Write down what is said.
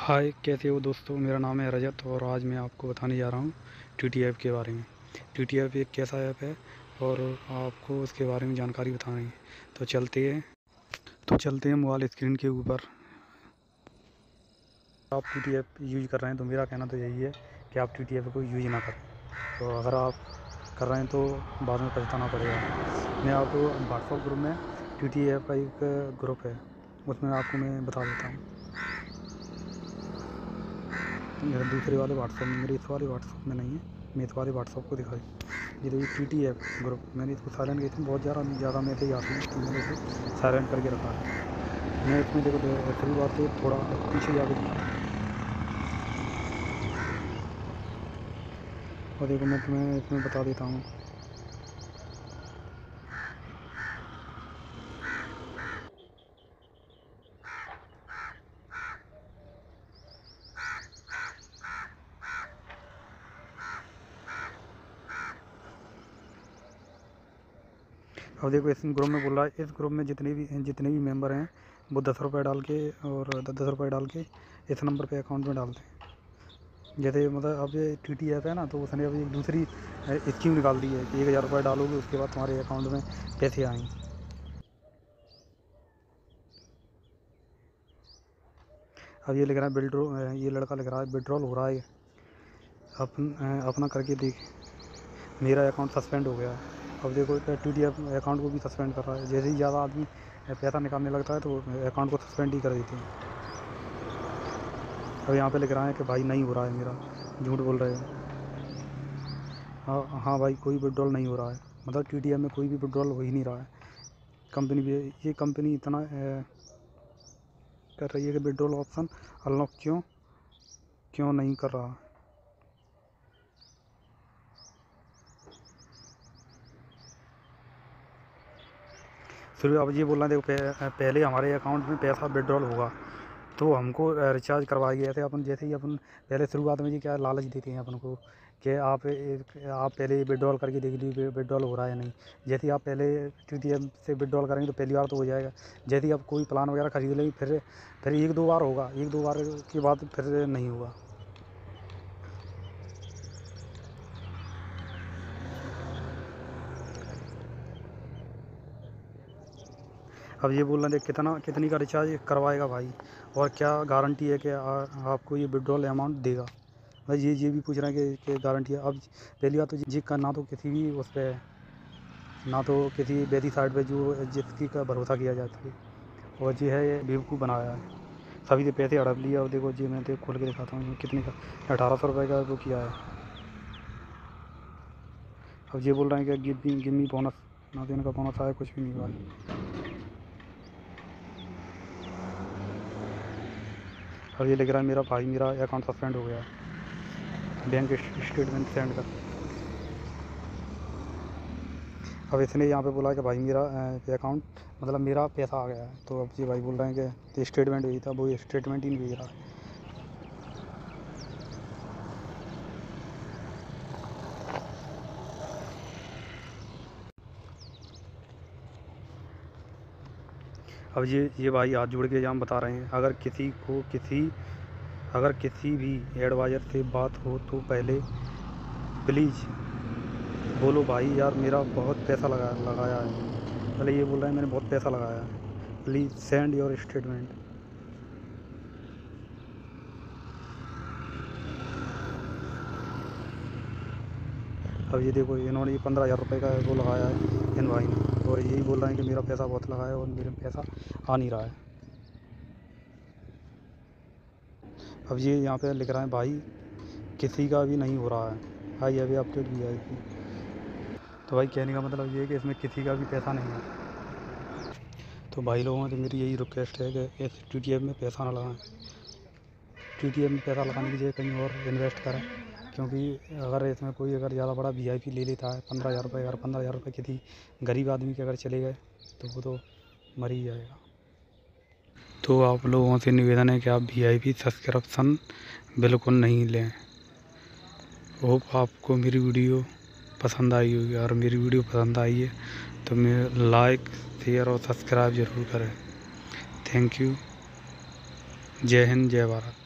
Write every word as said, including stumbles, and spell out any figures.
हाय, कैसे हो दोस्तों। मेरा नाम है रजत और आज मैं आपको बताने जा रहा हूँ टी टी ऐप के बारे में। टी टी ऐप एक कैसा ऐप है और आपको उसके बारे में जानकारी बतानी है। तो चलते हैं तो चलते हैं मोबाइल स्क्रीन के ऊपर। आप टी टी ऐप यूज कर रहे हैं तो मेरा कहना तो यही है कि आप टी टी ऐप को यूज ना करें। तो अगर आप कर रहे हैं तो बाद में पछताना पड़ेगा। मैं आपको व्हाट्सअप ग्रुप में टी टी ऐप का एक ग्रुप है, उसमें आपको मैं बता देता हूँ। मेरे दूसरे वाले व्हाट्सअप में, मेरे इस वाले व्हाट्सअप में नहीं है, मैं इस वाले व्हाट्सअप को दिखाई। ये देखिए टी टी ऐप ग्रुप, मैंने इसको साइलेंट किया। इसमें बहुत ज़्यादा ज़्यादा मैसेज आते हैं तो मैंने इसे साइलेंट करके रखा है। मैं इसमें देखो शुरुआत से थोड़ा पीछे जाके दिखा और देखो मैं तुम्हें इसमें बता देता हूँ। अब देखो इस ग्रुप में बोल रहा है, इस ग्रुप में जितने भी जितने भी मेंबर हैं वो दस रुपये डाल के और दस दस रुपये डाल के इस नंबर पे अकाउंट में डालते हैं। जैसे मतलब अब ये टी टी ऐप है ना, तो उसने अभी एक दूसरी स्कीम निकाल दी है कि एक हज़ार रुपये डालोगे उसके बाद तुम्हारे अकाउंट में पैसे आएंगे। अब ये लिख रहा है विड्रॉ, ये लड़का लिख रहा है विड्रॉल हो रहा है, अपन अपना करके देख, मेरा अकाउंट सस्पेंड हो गया है। अब देखो टी टी ऐप अकाउंट को भी सस्पेंड कर रहा है। जैसे ही ज़्यादा आदमी पैसा निकालने लगता है तो अकाउंट को सस्पेंड ही कर देते हैं। अब यहाँ पे लिख रहा है कि भाई नहीं हो रहा है मेरा, झूठ बोल रहे हो। हाँ हाँ भाई, कोई विड्रॉल नहीं हो रहा है, मतलब टी टी ऐप में कोई भी विड्रॉल हो ही नहीं रहा है। कंपनी भी, ये कंपनी इतना ए, कर रही है कि विड्रॉल ऑप्शन अनलॉक क्यों क्यों नहीं कर रहा। फिर अब ये बोल रहे हैं देखो पहले हमारे अकाउंट में पैसा विड्रॉल होगा तो हमको रिचार्ज करवाया गया था। अपन जैसे ही अपन पहले शुरुआत में जी क्या लालच देते हैं अपन को कि आप एक आप पहले विड्रॉल करके देख लीजिए विड्रॉल हो रहा है नहीं। जैसे ही आप पहले टी टी ऐप से विड्रॉल करेंगे तो पहली बार तो हो जाएगा। जैसे ही आप कोई प्लान वगैरह खरीद लेंगे फिर फिर एक दो बार होगा, एक दो बार के बाद फिर नहीं होगा। अब ये बोल रहे थे कितना कितनी का रिचार्ज करवाएगा भाई, और क्या गारंटी है कि आ, आपको ये विड्रॉल अमाउंट देगा। भाई ये ये भी पूछ रहे हैं कि, कि गारंटी है। अब पहली बात तो जी का ना तो किसी भी उस पर, ना तो किसी वैसी साइट पे जो जिसकी का भरोसा किया जा सके, और जी है ये बेवकूफ़ बनाया है, सभी से पैसे हड़प लिए। और देखो जी मैं तो खोल के दिखाता हूँ कितने का, अठारह सौ रुपये का वो किया है। अब ये बोल रहे हैं कि गिव गिव मी बोनस, ना तो इनका बोनस आया, कुछ भी नहीं हुआ। अब ये लिख रहा है मेरा भाई मेरा अकाउंट सस्पेंड हो गया है, बैंक स्टेटमेंट सेंड कर। अब इसने यहाँ पे बोला कि भाई मेरा अकाउंट मतलब मेरा पैसा आ गया है। तो अब ये भाई बोल रहे हैं कि स्टेटमेंट भेजा था, वो स्टेटमेंट ही नहीं भेज रहा है। अब ये ये भाई हाथ जोड़ के यहाँ बता रहे हैं, अगर किसी को किसी अगर किसी भी एडवाइज़र से बात हो तो पहले प्लीज़ बोलो भाई यार मेरा बहुत पैसा लगा लगाया है। पहले ये बोल रहे हैं मैंने बहुत पैसा लगाया है, प्लीज़ सेंड योर स्टेटमेंट। अब ये देखो इन्होंने ये पंद्रह हज़ार रुपये का वो लगाया है इन भाई ने, और यही बोल रहे हैं कि मेरा पैसा बहुत लगा है और मेरे पैसा आ नहीं रहा है। अब ये यहाँ पे लिख रहा है भाई किसी का भी नहीं हो रहा है, आई अभी अपडेट भी आई थी। तो भाई कहने का मतलब ये है कि इसमें किसी का भी पैसा नहीं है। तो भाई लोगों से मेरी यही रिक्वेस्ट है कि इस टी टी ऐप में पैसा ना लगाएं। टी टी ऐप में पैसा लगाने की जगह कहीं और इन्वेस्ट करें, क्योंकि अगर इसमें कोई अगर ज़्यादा बड़ा वी आई पी ले लेता है पंद्रह हज़ार रुपये, अगर पंद्रह हज़ार रुपये किसी गरीब आदमी के अगर चले गए तो वो तो मर ही जाएगा। तो आप लोगों से निवेदन है कि आप वी आई पी सब्सक्रिप्शन बिल्कुल नहीं लें। होप आपको मेरी वीडियो पसंद आई होगी, और मेरी वीडियो पसंद आई है तो मैं लाइक शेयर और सब्सक्राइब ज़रूर करें। Thank you. जय हिंद, जय भारत।